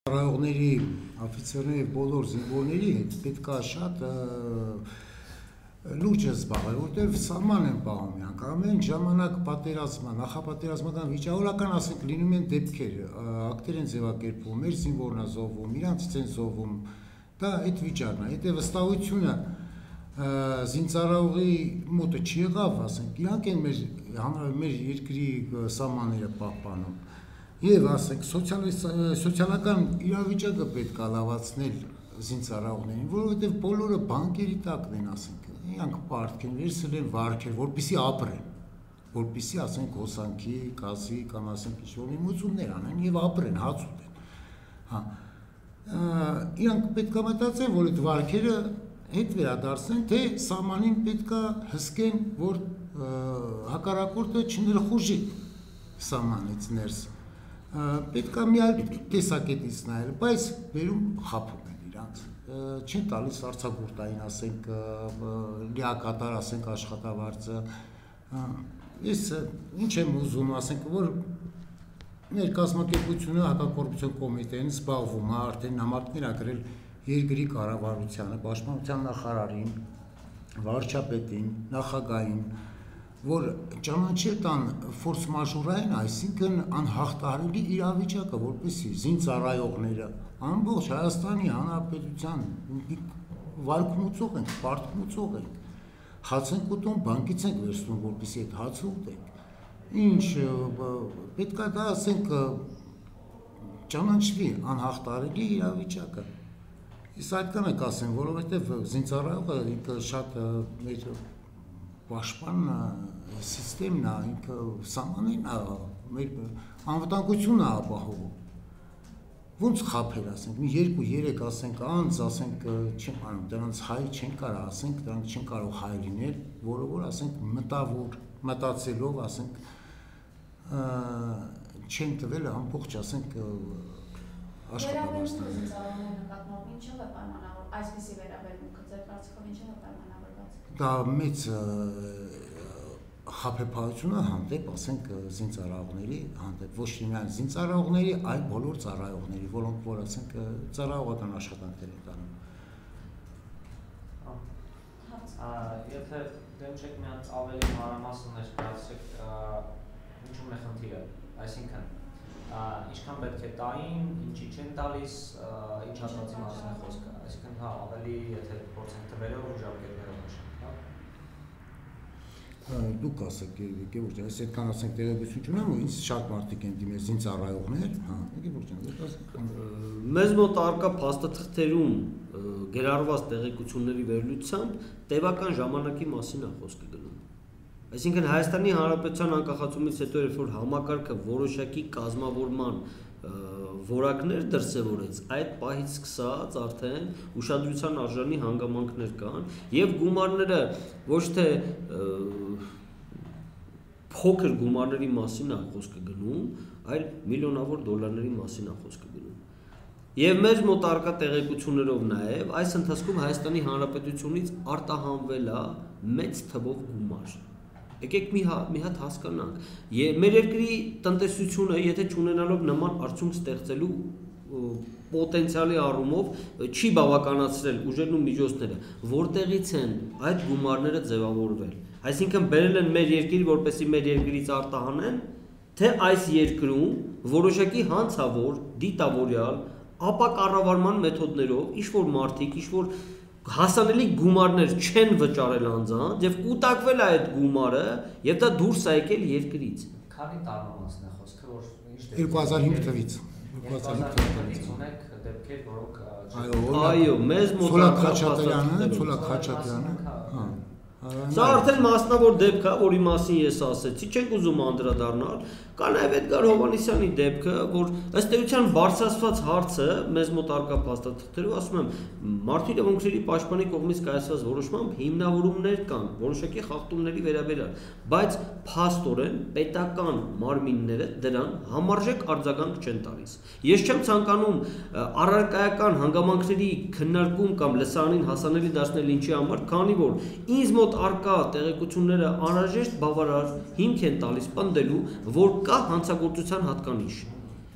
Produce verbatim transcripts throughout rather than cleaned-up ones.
Ծառայողների, օֆիցերների բոլոր զինվորների հետ պետք է շատ լուրջ զբաղվել, որտեղ սահման են պահում իրանք, ամեն ժամանակ պատերազմը, նախապատերազմական վիճակորական ասենք լինում են դեպքեր, ակտեր են ձևակերպվում, մեր զինվորն է զոհվում, իրանցից են զոհվում, դա այդ վիճակն է, եթե վստահությունը զինծառայողի մոտը չեղավ, ասենք, իրանք են մեր մեր երկրի սահմանները պահպանում։ Եվ ասենք սոցիալական իրավիճակը պետք է լավացնել զինծառայողներին, որովհետև բոլորը բանկերի տակն են, ասենք, իրանք պարտք են, վերցրել են վարկեր, որպեսզի ապրեն, որպեսզի ասենք հոսանքի, գազի կամ ասենք ինչ-որ իմացումներ անեն եւ ապրեն, հաց ուտեն։ Հա։ Իրանք պետք է մտածեն, որ այդ վարկերը հետ վերադարձնեն, թե սահմանին պետք է հսկեն, որ հակառակորդը չներխուժի սահմանից ներս։ Պետք է մի այլ տեսակետից նայել, բայց վերում խաբում են իրանց, չեն տալիս արձակուրդային, ասենք, լիակատար, ասենք, աշխատավարձը, ես ինչ եմ ուզում, ասենք, որ մեր կազմակերպությունը հակակոռուպցիոն կոմիտեն զբաղվում է, արդեն նամակներ ա գրել երկրի կառավարությանը, պաշտպանության նախարարին, վարչապետին, նախագահին, որ ճանաչել տան ֆորս մաժորային, այսինքն անհաղթահարելի իրավիճակը, որպեսզի զինծառայողները ամբողջ Հայաստանի Հանրապետության վարկմուծող ենք, պարտքմուծող ենք, հաց ենք ուտում, բանկից ենք վերցնում, որպեսզի այդ հացը ուտենք։ Ինչ պետք է դա ասենք ճանաչվի անհաղթահարելի իրավիճակը։ Ես այդքան եմ ասեմ, որովհետև զինծառայողը ինքը շատ մեր պաշտպան սիստեմն է, ինքը սահմանին է, մեր անվտանգությունն է ապահովում։ Ոնց խաբել, ասենք, մի երկու երեք, ասենք, անձ, ասենք, չեմ անում, դրանց հայ չեն կարող, ասենք, դրանք չեն կարող հայ լինել, որը որ, ասենք, մտավոր, մտածելով, ասենք, չեն տվել ամբողջ, ասենք, աշխատավարձները։ Ինչով է պայմանավոր, այսպիսի վերաբերմունքը ձեր կարծիքով ինչով է պայմանավորված։ Դա մեծ խաբեբայությունը հանդեպ, ասենք, զինծառայողների հանդեպ, ոչ միայն զինծառայողների, այլ բոլոր ծառայողների, որոնք որ, ասենք, ծառայողական աշխատանքներ են տանում։ Եթե դեմ չեք մի հատ ավելի մանրամասն ներկայացրեք, ինչու՞մն է խնդիրը, այսինքն ինչքան պետք է տային, ինչի չեն տալիս, ինչ հատվածի մասին է խոսքը, այսինքն հա ավելի եթե փորձենք թվերով ու ժամկետներով նշենք, հա։ Դուք ասեք, Գևորգ ջան, ես այդքան ասենք տեղեկություն չունեմ, ինձ շատ մարդիկ են դիմել զինծառայողներ, հա, Գևորգ ջան, դուք ասեք։ Մեզ մոտ առկա փաստաթղթերում գերարված տեղեկությունների վերլուծությամբ տևական ժամանակի մասին է խոսքը գնում։ Այսինքն Հայաստանի Հանրապետության անկախացումից հետո երբ որ համակարգը որոշակի կազմավորման որակներ դրսևորեց, այդ պահից սկսած արդեն ուշադրության արժանի հանգամանքներ կան եւ գումարները ոչ թե փոքր գումարների մասին է խոսքը գնում, այլ միլիոնավոր դոլարների մասին է խոսքը գնում։ Եվ մեր մոտ առկա տեղեկություններով նաեւ այս ընթացքում Հայաստանի Հանրապետությունից արտահանվել է մեծ թվով գումար։ Եկեք մի հատ հասկանանք, մեր երկրի տնտեսությունը, եթե չունենալով նման արդյունք ստեղծելու պոտենցիալի առումով չի բավականացրել ուժերն ու միջոցները, որտեղից են այդ գումարները ձևավորվել։ Այսինքն բերել են մեր երկիր, որպեսզի մեր երկրից արտահանեն, թե այս երկրում որոշակի հանցավոր, դիտավորյալ, ապակառավարման մեթոդներով ինչ-որ մարդիկ, ինչ-որ հասանելի գումարներ չեն վճարել անձանց եւ կուտակվել է այդ գումարը եւ դա դուրս է եկել երկրից։ Քանի տարվանցն է խոսքը, որ ինչ երկու հազար հինգ թվից։ երկու հազար հինգից ունեք դեպքեր, որոնք այո, մեզ մոտ Սոլակ Խաչատրյանը, Սոլակ Խաչատրյանը, հա։ Սա արդեն մասնավոր դեպք է, որի մասին ես ասեցի, չենք ուզում անդրադառնալ, կա նաև Էդգար Հովհաննիսյանի դեպքը, որ ըստ էության բարձրացված հարցը մեզ մոտ առկա փաստաթղթերով, ասում եմ, մարդու իրավունքների պաշտպանի կողմից կայացված որոշմամբ հիմնավորումներ կան, որոշակի խախտումների վերաբերյալ, բայց փաստորեն պետական մարմինները դրան համարժեք արձագանք չեն տալիս։ Ես չեմ ցանկանում առարկայական հանգամանքների քննարկում կամ լսարանին հասանելի դարձնել ինչի համար, քանի որ ինձ մոտ առկա տեղեկությունները անհրաժեշտ բավարար հիմք են տալիս պնդելու, որ կա հանցագործության հատկանիշ։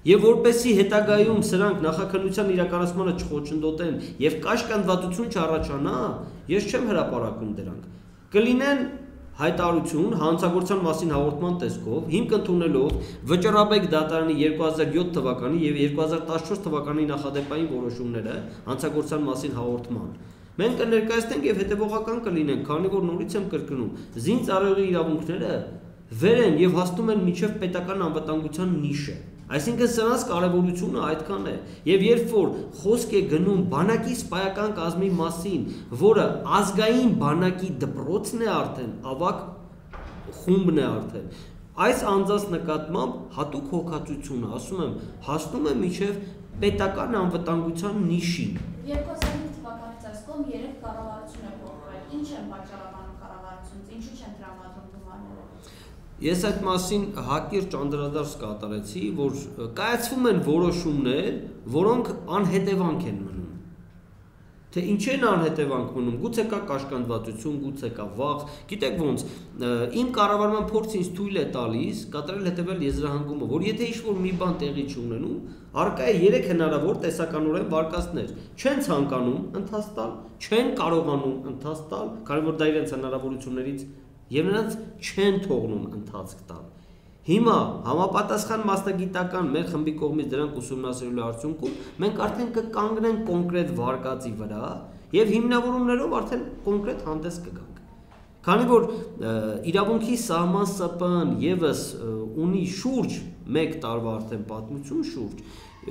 Եվ որպեսզի հետագայում սրանք նախաքննության իրականացմանը չխոչընդոտեն եւ կաշկանդվածություն չառաջանա, ես չեմ հրապարակում դրանք։ Կլինեն հայտարարություն հանցագործության մասին հաղորդման տեսքով, հիմք ընդունելով Վճռաբեկ դատարանի երկու հազար յոթ թվականի եւ երկու հազար տասնչորս թվականի նախադեպային որոշումները հանցագործության մասին հաղորդման։ Մենք կներկայացնենք եւ հետեւողական կլինենք, քանի որ նորից եմ կրկնում, զինծառայողի իրավունքները վեր են եւ հասնում են մինչեւ պետական անվտանգության նիշը։ Այսինքն սրանց կարևորությունը այդքան է, եւ երբ որ խոսք է գնում բանակի սպայական կազմի մասին, որը ազգային բանակի դպրոցն է արդեն, ավակ խումբն է արդեն, այս անձանց նկատմամբ հատուկ հոգացությունը, ասում եմ, հասնում է մինչեւ պետական անվտանգության նիշին։ երկու հազար հինգ թվականից այս կողմ երեք կառավարություն է փոխվել, ինչ են պատճառաբանում կառավարությունից, ինչու չեն տրամադրում գումարները։ Ես այդ մասին հակիրճ անդրադարձ կատարեցի, որ կայացվում են որոշումներ, որոնք անհետևանք են մնում։ Թե ինչ են անհետևանք մնում, գուցե կա կաշկանդվածություն, գուցե կա վախ, գիտեք ոնց, իմ կառավարման փորձը ինձ թույլ է տալիս կատարել հետևյալ եզրահանգումը, որ եթե ինչ-որ մի բան տեղի չունենում, առկա է երեք հնարավոր տեսականորեն վարկածներ, չեն ցանկանում ընթաց տալ, չեն կարողանում ընթաց տալ, քանի որ դա իրենց հնարավորություններից եւ նրանց չեն թողնում ընթացք տալ։ Հիմա համապատասխան մասնագիտական մեր խմբի կողմից դրանք ուսումնասիրելու արդյունքում մենք արդեն կկանգնենք կոնկրետ վարկածի վրա եւ հիմնավորումներով արդեն կոնկրետ հանդես կգանք։ Քանի որ իրավունքի սահման ՍՊԸ-ն եւս ունի շուրջ մեկ տարվա արդեն պատմություն շուրջ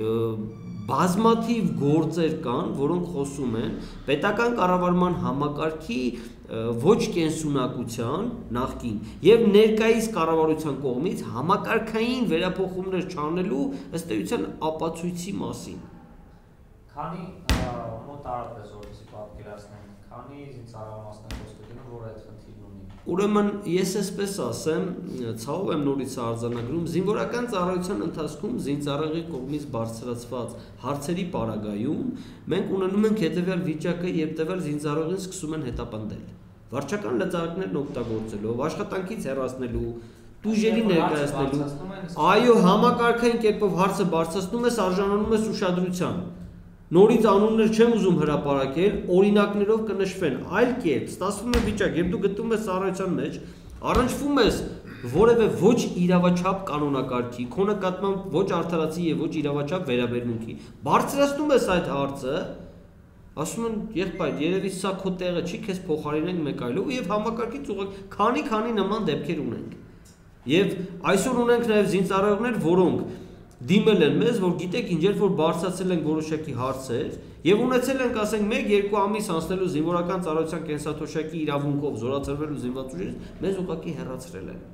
բազմաթիվ գործեր կան, որոնք խոսում են պետական կառավարման համակարգի ոչ կենսունակության նախկին եւ ներկայիս կառավարության կողմից համակարգային վերափոխումներ չանելու ըստ էության ապացույցի մասին։ Քանի մոտ տարածես որպեսզի պատկերացնենք, քանի զինծառայողական խոսքերն որ այդ խնդիրն ունի։ Ուրեմն ես այսպես ասեմ, ցավով եմ նորից արձանագրում, զինվորական ծառայության ընթացքում զինծառայողի կողմից բարձրացված հարցերի պարագայում մենք ունենում ենք հետևյալ վիճակը, երբ տվյալ զինծառայողին սկսում են հետապնդել։ Վարչական լծակներն օգտագործելով, աշխատանքից հեռացնելու, տուժերի ներկայացնելու, այո, համակարգային կերպով հարցը բարձրացնում ես, արժանանում ես ուշադրության։ Նորից անուններ չեմ ուզում հրապարակել, օրինակներով կնշվեն, այլ կերպ ստացվում է վիճակ, երբ դու գտնում ես ծառայության մեջ, առնչվում ես որևէ ոչ իրավաչափ կանոնակարգի, քո նկատմամբ ոչ արդարացի եւ ոչ իրավաչափ վերաբերմունքի, բարձրացնում ես այդ հարցը, ասում են եղբայր, երևի սա քո տեղը չի, քեզ փոխարինենք մեկ այլով եւ համակարգից ուղղակ քանի-քանի նման դեպքեր ունենք։ Եվ այսօր ունենք նաեւ զինծառայողներ, որոնք դիմել են մեզ, որ գիտեք ինչ, երբ որ բարձրացել ենք որոշակի հարցեր եւ ունեցել ենք, ասենք, մեկ-երկու ամիս անցնելու զինվորական ծառայության կենսաթոշակի իրավունքով զորացրվելու զինված ուժերից, մեզ ուղղակի հեռացրել են։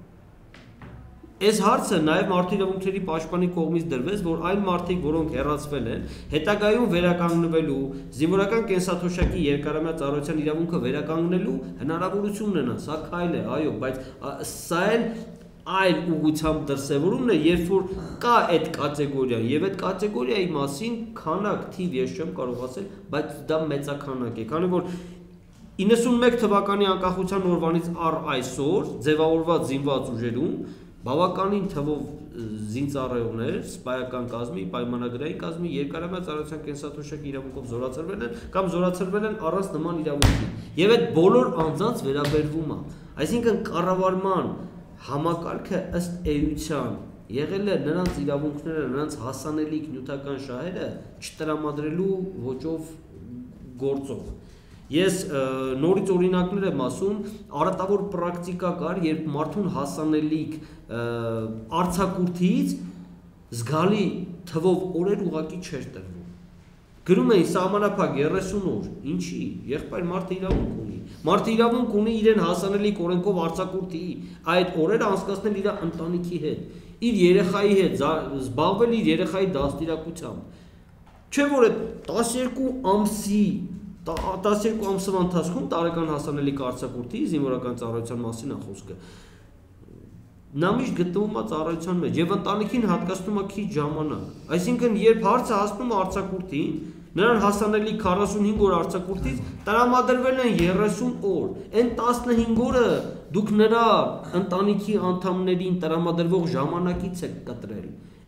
Այս հարցը նաեւ մարդու իրավունքների պաշտպանի կողմից դրվեց, որ այն մարդիկ, որոնք հեռացվել են, հետագայում վերականգնվելու, զինվորական կենսաթոշակի երկարամյա ծառայության իրավունքը վերականգնելու հնարավորություն ունենան, սա քայլ է, այո, բայց սա էլ այլ ուղղությամբ դրսևորումն է, երբ որ կա այդ կատեգորիան եւ այդ կատեգորիայի մասին քանակ թիվ ես չեմ կարող ասել, բայց դա մեծաքանակ է, քանի որ իննսունմեկ թվականի անկախության օրվանից առ այսօր ձևավորված զինված ուժերում բավականին թվով զինծառայողներ, սպայական կազմի, պայմանագրային կազմի երկարամյա ծառայության կենսաթոշակի իրավունքով զորացրվել են կամ զորացրվել են առանց նման իրավունքի։ Եվ այդ բոլոր անձանց վերաբերվում է, այսինքն կառավարման համակարգը ըստ էության եղել է նրանց իրավունքները, նրանց հասանելիք նյութական շահերը չտրամադրելու ոճով գործով։ Ես նորից օրինակներ եմ ասում, արատավոր պրակտիկա կար, երբ մարդուն հասանելիք արձակուրդից զգալի թվով օրեր ուղղակի չէր տրվում։ Գրում էին սահմանափակ երեսուն օր, ինչի, եղբայր մարդը իրավունք ունի։ Մարդը իրավունք ունի իրեն հասանելիք օրենքով արձակուրդի, այդ օրերը անցկացնել իր ընտանիքի հետ, իր երեխայի հետ, զբաղվել իր երեխայի դաստիարակությամբ։ Չէ՞ որ այդ տասներկու ամսի տասներկու ամսվա ընթացքում տարեկան հասանելիք արձակուրդի զինվորական ծառայության մասին է խոսքը։ Նա միշտ գտնվում է ծառայության մեջ եւ ընտանիքին հատկացնում է քիչ ժամանակ։ Այսինքն, երբ հարցը հասնում է արձակուրդին, նրան հասանելիք քառասունհինգ օր արձակուրդից տրամադրվել են երեսուն օր։ Այն տասնհինգ օրը դուք նրա ընտանիքի անդամներին տրամադրվող ժամանակից եք կտրել։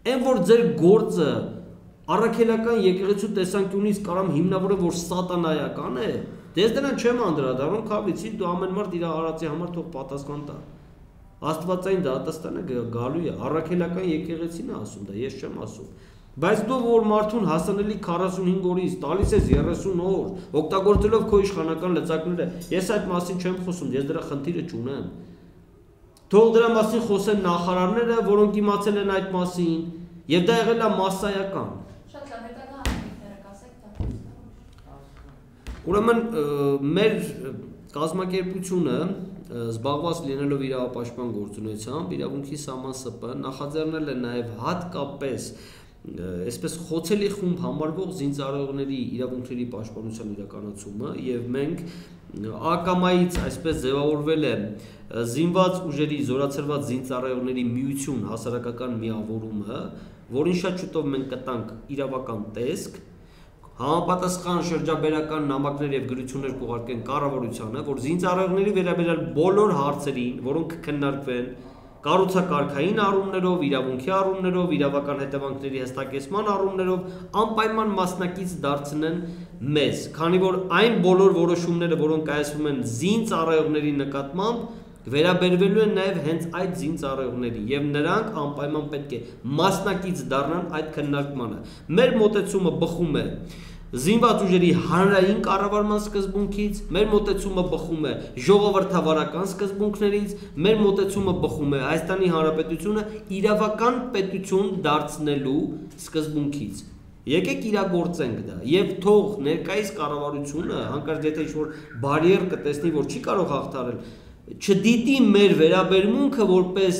Այն որ ձեր գործը առաքելական եկեղեցու տեսանկյունից կարամ հիմնավորել, որ սատանայական է, դες դրան չեմ անդրադառնում, քավիցի դու ամեն մարդ իր արածի համար թող պատասխան տա։ Աստվածային դատաստանը գալու է, առաքելական եկեղեցին է ասում դա, ես չեմ ասում։ Բայց դու որ մարդուն հասանելի քառասունհինգ օրից տալիս ես երեսուն օր, օգտագործելով քո իշխանական լծակները, ես այդ մասին չեմ խոսում, ես դրա խնդիրը չունեմ։ Թող դրա մասին խոսեն նախարարները, որոնք իմացել են այդ մասին, եւ դա եղել է massայական։ Շատ լավ, հետագա համերգները կասեք դա։ Ուրեմն մեր կազմակերպությունը զբաղված լինելով իրավապաշտպան գործունեությամբ, իրավունքի սահման ՍՊ նախաձեռնել է նաեւ հատկապես այսպես խոցելի խումբ համարվող զինծառայողների իրավունքների պաշտպանության իրականացումը եւ մենք ակամայից այսպես ձևավորվել է զինված ուժերի զորացրված զինծառայողների միություն հասարակական միավորումը, որին շատ շուտով մենք կտանք իրավական տեսք, համապատասխան շրջաբերական նամակներ եւ գրություններ կուղարկեն կառավարությանը, որ զինծառայողների վերաբերյալ բոլոր հարցերին, որոնք կքննարկվեն կառուցակարգային առումներով, իրավունքի առումներով, իրավական հետևանքների հստակեցման առումներով անպայման մասնակից դարձնեն մեզ, քանի որ այն բոլոր որոշումները, որոնք կայացվում են զինծառայողների նկատմամբ, վերաբերվելու են նաև հենց այդ զինծառայողների եւ նրանք անպայման պետք է մասնակից դառնան այդ քննարկմանը։ Մեր մոտեցումը բխում է զինված ուժերի հանրային կառավարման սկզբունքից, մեր մոտեցումը բխում է ժողովրդավարական սկզբունքներից, մեր մոտեցումը բխում է Հայաստանի Հանրապետությունը իրավական պետություն դարձնելու սկզբունքից։ Եկեք իրագործենք դա եւ թող ներկայիս կառավարությունը, հանկարծ եթե ինչ-որ բարիեր կտեսնի, որ չի կարող հաղթարել, չդիտի մեր վերաբերմունքը որպես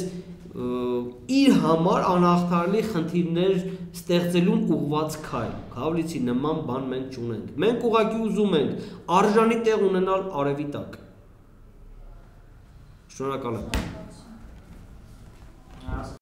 իր համար անհաղթարելի խնդիրներ ստեղծելուն ուղղված քայլ։ Քավլիցի նման բան մենք չունենք։ Մենք ուղղակի ուզում ենք արժանի տեղ ունենալ արևի տակ։ Շնորհակալ եմ։